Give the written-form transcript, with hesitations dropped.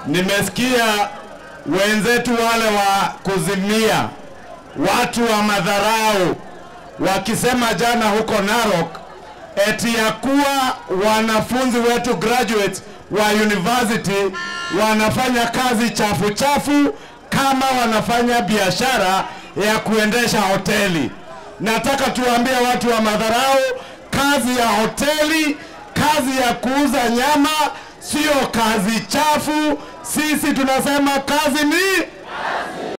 Nimesikia wenzetu wale wa kuzimia, watu wa madharau, wakisema jana huko Narok, eti ya kuwa wanafunzi wetu graduates wa university wanafanya kazi chafu chafu kama wanafanya biashara ya kuendesha hoteli. Nataka tuambie watu wa madharau, kazi ya hoteli, kazi ya kuuza nyama, sio kazi chafu. Sisi tunasema kazi ni